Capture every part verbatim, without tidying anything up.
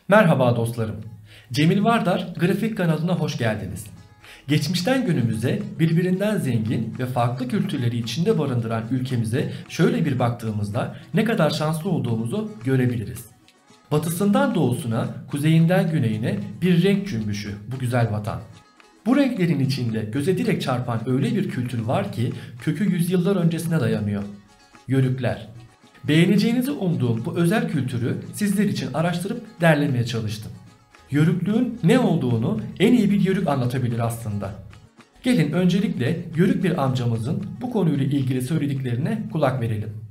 Merhaba dostlarım. Cemil Vardar Grafik kanalına hoş geldiniz. Geçmişten günümüze birbirinden zengin ve farklı kültürleri içinde barındıran ülkemize şöyle bir baktığımızda ne kadar şanslı olduğumuzu görebiliriz. Batısından doğusuna, kuzeyinden güneyine bir renk cümbüşü bu güzel vatan. Bu renklerin içinde göze direkt çarpan öyle bir kültür var ki kökü yüzyıllar öncesine dayanıyor. Yörükler. Beğeneceğinizi umduğum bu özel kültürü sizler için araştırıp derlemeye çalıştım. Yörüklüğün ne olduğunu en iyi bir yörük anlatabilir aslında. Gelin öncelikle yörük bir amcamızın bu konuyla ilgili söylediklerine kulak verelim.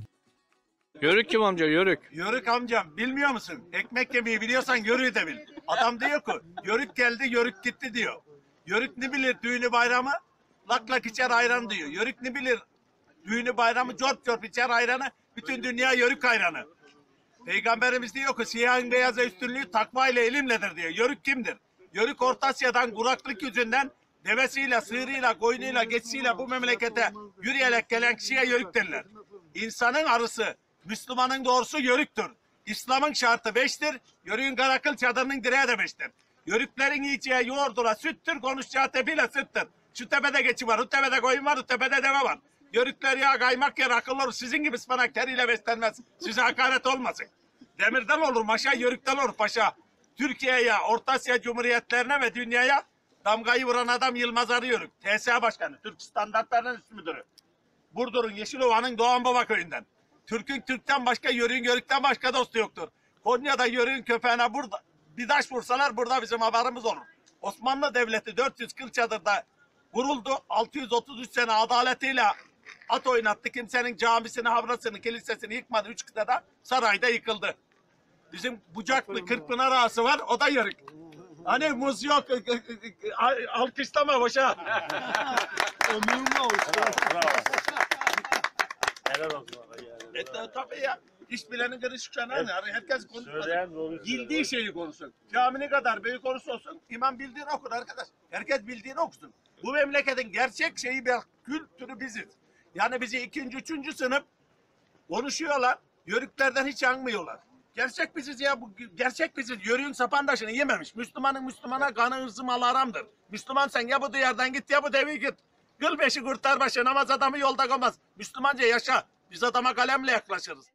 Yörük kim amca, yörük? Yörük amcam, bilmiyor musun? Ekmek yemeyi biliyorsan yörüğü de bil. Adam diyor ki yörük geldi yörük gitti diyor. Yörük ne bilir düğünü bayramı? Lak lak içer ayran diyor. Yörük ne bilir düğünü bayramı? Corp corp içer ayranı. Bütün dünya yörük hayranı. Peygamberimiz diyor ki siyahın beyaza üstünlüğü takva ile elimledir diyor. Yörük kimdir? Yörük Orta Asya'dan kuraklık yüzünden devesiyle, sığırıyla, koyunuyla, geçsiyle bu memlekete yürüyerek gelen kişiye yörük derler. İnsanın arısı, Müslümanın doğrusu yörüktür. İslam'ın şartı beştir. Yörüğün karakıl çadırının direği de beştir. Yörüklerin yiyeceği yoğurdura süttür, konuşacağı tepiyle süttür. Şu tepede geçi var, bu tepede koyun var, bu tepede deve var. Yörükler ya kaymak yer akıllı olur. Sizin gibi ıspanak teriyle beslenmez. Size hakaret olmasın. Demirden olur maşa, yörükten olur paşa. Türkiye'ye, Orta Asya Cumhuriyetlerine ve dünyaya damgayı vuran adam Yılmaz Arı Yörük. T S A Başkanı, Türk Standartlarının Üst Müdürü. Burdur'un Yeşilova'nın Doğan Baba köyünden. Türk'ün Türk'ten başka, yörüğün yörükten başka dostu yoktur. Konya'da yörüğün köpeğine burada bir taş vursalar burada bizim haberimiz olur. Osmanlı Devleti dört yüz kırk çadırda kuruldu. altı yüz otuz üç sene adaletiyle at oynattı. Kimsenin camisini, havrasını, kilisesini yıkmadı. Üç kıtada sarayda yıkıldı. Bizim Bucaklı Kırkpınar ağası var. O da yörük. Hani muz yok. Alkışlama boşa. Ömrümle olsun. Helal olsun. E, tabii ya. İş bilenin gırış kuşanı. Herkes konuşmasın. Bildiği şeyi konuşsun. Camini kadar büyük olursa olsun imam bildiğini okur arkadaş. Herkes bildiğini okusun. Bu memleketin gerçek şeyi bir kültürü biziz. Yani bizi ikinci, üçüncü sınıf konuşuyorlar. Yörüklerden hiç anmıyorlar. Gerçek biziz ya. Bu gerçek biziz. Yörüğün sapandaşını yememiş. Müslümanın Müslümana kanı hırzı malı haramdır. Müslüman sen ya bu diyardan git ya bu devi git. Kıl beşi kurtar başı. Namaz adamı yolda koymaz. Müslümanca yaşa. Biz adama kalemle yaklaşırız.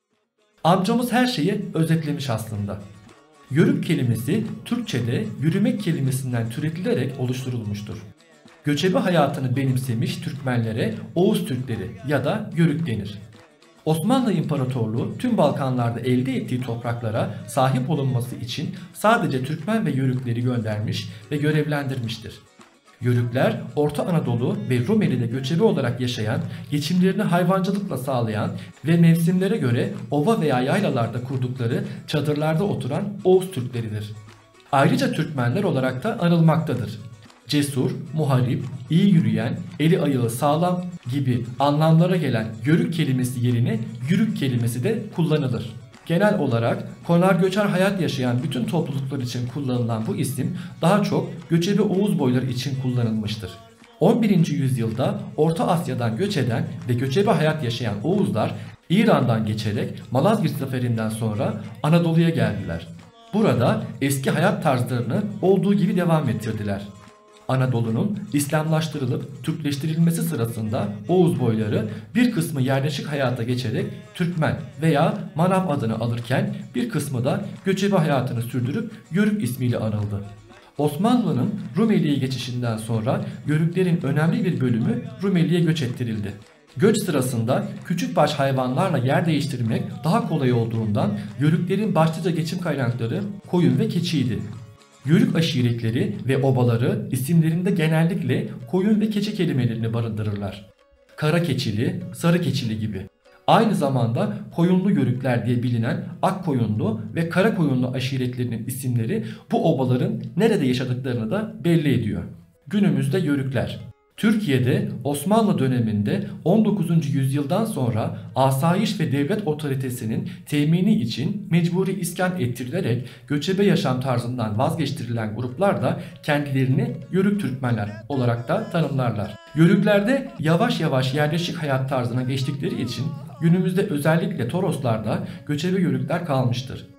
Amcamız her şeyi özetlemiş aslında. Yörük kelimesi Türkçe'de yürümek kelimesinden türetilerek oluşturulmuştur. Göçebe hayatını benimsemiş Türkmenlere Oğuz Türkleri ya da Yörük denir. Osmanlı İmparatorluğu tüm Balkanlarda elde ettiği topraklara sahip olunması için sadece Türkmen ve Yörükleri göndermiş ve görevlendirmiştir. Yörükler Orta Anadolu ve Rumeli'de göçebe olarak yaşayan, geçimlerini hayvancılıkla sağlayan ve mevsimlere göre ova veya yaylalarda kurdukları çadırlarda oturan Oğuz Türkleridir. Ayrıca Türkmenler olarak da anılmaktadır. Cesur, muharip, iyi yürüyen, eli ayağı sağlam gibi anlamlara gelen yörük kelimesi yerine yürük kelimesi de kullanılır. Genel olarak konar göçer hayat yaşayan bütün topluluklar için kullanılan bu isim daha çok göçebe Oğuz boyları için kullanılmıştır. on birinci yüzyılda Orta Asya'dan göç eden ve göçebe hayat yaşayan Oğuzlar İran'dan geçerek Malazgirt Zaferi'nden sonra Anadolu'ya geldiler. Burada eski hayat tarzlarını olduğu gibi devam ettirdiler. Anadolu'nun İslamlaştırılıp Türkleştirilmesi sırasında Oğuz boyları bir kısmı yerleşik hayata geçerek Türkmen veya Manav adını alırken bir kısmı da göçebe hayatını sürdürüp Yörük ismiyle anıldı. Osmanlı'nın Rumeli'ye geçişinden sonra Yörüklerin önemli bir bölümü Rumeli'ye göç ettirildi. Göç sırasında küçükbaş hayvanlarla yer değiştirmek daha kolay olduğundan Yörüklerin başlıca geçim kaynakları koyun ve keçiydi. Yörük aşiretleri ve obaları isimlerinde genellikle koyun ve keçi kelimelerini barındırırlar. Kara keçili, sarı keçili gibi. Aynı zamanda koyunlu yörükler diye bilinen Akkoyunlu ve Karakoyunlu aşiretlerinin isimleri bu obaların nerede yaşadıklarını da belli ediyor. Günümüzde yörükler. Türkiye'de Osmanlı döneminde on dokuzuncu yüzyıldan sonra asayiş ve devlet otoritesinin temini için mecburi iskan ettirilerek göçebe yaşam tarzından vazgeçtirilen gruplar da kendilerini Yörük Türkmenler olarak da tanımlarlar. Yörüklerde yavaş yavaş yerleşik hayat tarzına geçtikleri için günümüzde özellikle Toroslarda göçebe Yörükler kalmıştır.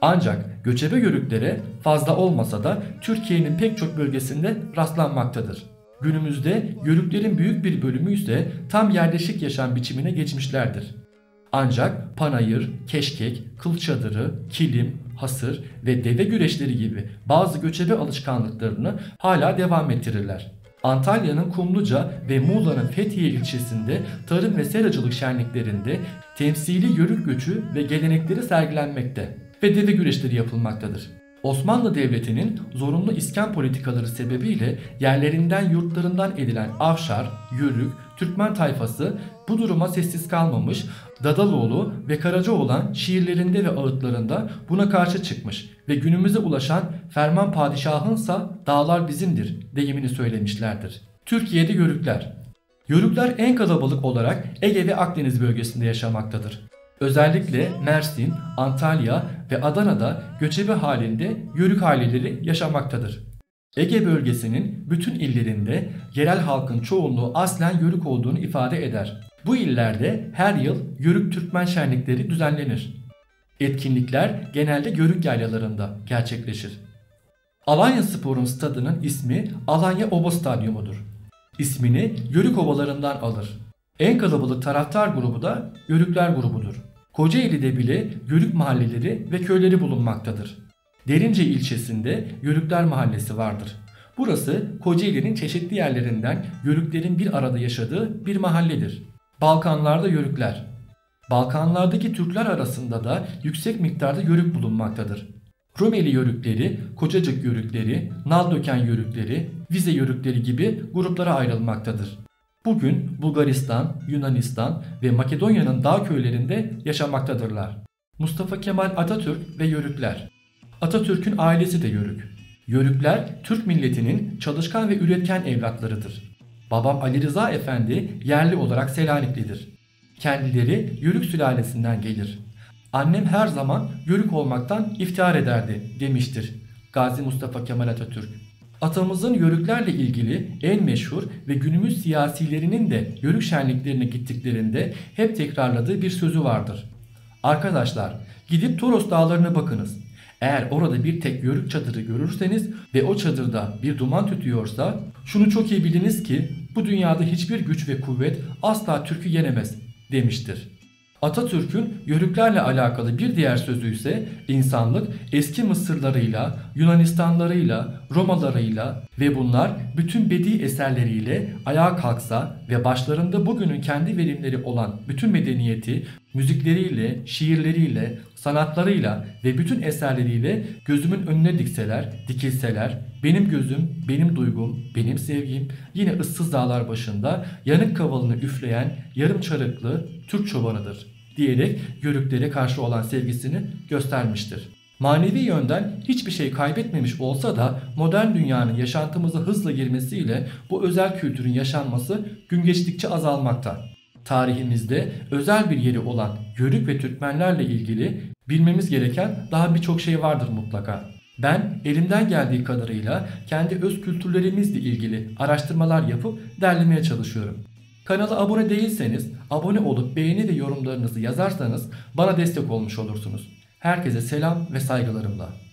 Ancak göçebe Yörüklere fazla olmasa da Türkiye'nin pek çok bölgesinde rastlanmaktadır. Günümüzde Yörüklerin büyük bir bölümü ise tam yerleşik yaşam biçimine geçmişlerdir. Ancak panayır, keşkek, kıl çadırı, kilim, hasır ve deve güreşleri gibi bazı göçebe alışkanlıklarını hala devam ettirirler. Antalya'nın Kumluca ve Muğla'nın Fethiye ilçesinde tarım ve seracılık şenliklerinde temsili yörük göçü ve gelenekleri sergilenmekte ve deve güreşleri yapılmaktadır. Osmanlı Devleti'nin zorunlu iskan politikaları sebebiyle yerlerinden yurtlarından edilen Avşar, Yörük, Türkmen tayfası bu duruma sessiz kalmamış, Dadaloğlu ve Karacaoğlan şiirlerinde ve ağıtlarında buna karşı çıkmış ve günümüze ulaşan Ferman Padişahınsa dağlar bizimdir deyimini söylemişlerdir. Türkiye'de Yörükler. Yörükler en kalabalık olarak Ege ve Akdeniz bölgesinde yaşamaktadır. Özellikle Mersin, Antalya ve Adana'da göçebe halinde Yörük aileleri yaşamaktadır. Ege bölgesinin bütün illerinde yerel halkın çoğunluğu aslen Yörük olduğunu ifade eder. Bu illerde her yıl Yörük Türkmen şenlikleri düzenlenir. Etkinlikler genelde Yörük yaylalarında gerçekleşir. Alanyaspor'un stadının ismi Alanya Oba Stadyumu'dur. İsmini Yörük obalarından alır. En kalabalık taraftar grubu da Yörükler grubudur. Kocaeli'de bile Yörük mahalleleri ve köyleri bulunmaktadır. Derince ilçesinde Yörükler Mahallesi vardır. Burası Kocaeli'nin çeşitli yerlerinden Yörüklerin bir arada yaşadığı bir mahalledir. Balkanlarda Yörükler. Balkanlardaki Türkler arasında da yüksek miktarda Yörük bulunmaktadır. Rumeli Yörükleri, Kocacık Yörükleri, Naldöken Yörükleri, Vize Yörükleri gibi gruplara ayrılmaktadır. Bugün Bulgaristan, Yunanistan ve Makedonya'nın dağ köylerinde yaşamaktadırlar. Mustafa Kemal Atatürk ve Yörükler. Atatürk'ün ailesi de Yörük. Yörükler Türk milletinin çalışkan ve üretken evlatlarıdır. Babam Ali Rıza Efendi yerli olarak Selaniklidir. Kendileri Yörük sülalesinden gelir. Annem her zaman Yörük olmaktan iftihar ederdi demiştir Gazi Mustafa Kemal Atatürk. Atamızın Yörüklerle ilgili en meşhur ve günümüz siyasilerinin de Yörük şenliklerine gittiklerinde hep tekrarladığı bir sözü vardır. Arkadaşlar, gidip Toros dağlarına bakınız. Eğer orada bir tek Yörük çadırı görürseniz ve o çadırda bir duman tütüyorsa şunu çok iyi biliniz ki bu dünyada hiçbir güç ve kuvvet asla Türk'ü yenemez demiştir. Atatürk'ün Yörüklerle alakalı bir diğer sözü ise insanlık eski Mısırlarıyla, Yunanistanlarıyla, Romalarıyla ve bunlar bütün bedi eserleriyle ayağa kalksa ve başlarında bugünün kendi verimleri olan bütün medeniyeti, müzikleriyle, şiirleriyle, sanatlarıyla ve bütün eserleriyle gözümün önüne dikseler, dikilseler, benim gözüm, benim duygum, benim sevgim yine ıssız dağlar başında yanık kavalını üfleyen yarım çarıklı Türk çobanıdır diyerek Yörüklere karşı olan sevgisini göstermiştir. Manevi yönden hiçbir şey kaybetmemiş olsa da modern dünyanın yaşantımıza hızla girmesiyle bu özel kültürün yaşanması gün geçtikçe azalmakta. Tarihimizde özel bir yeri olan Yörük ve Türkmenlerle ilgili bilmemiz gereken daha birçok şey vardır mutlaka. Ben elimden geldiği kadarıyla kendi öz kültürlerimizle ilgili araştırmalar yapıp derlemeye çalışıyorum. Kanala abone değilseniz abone olup beğeni ve yorumlarınızı yazarsanız bana destek olmuş olursunuz. Herkese selam ve saygılarımla.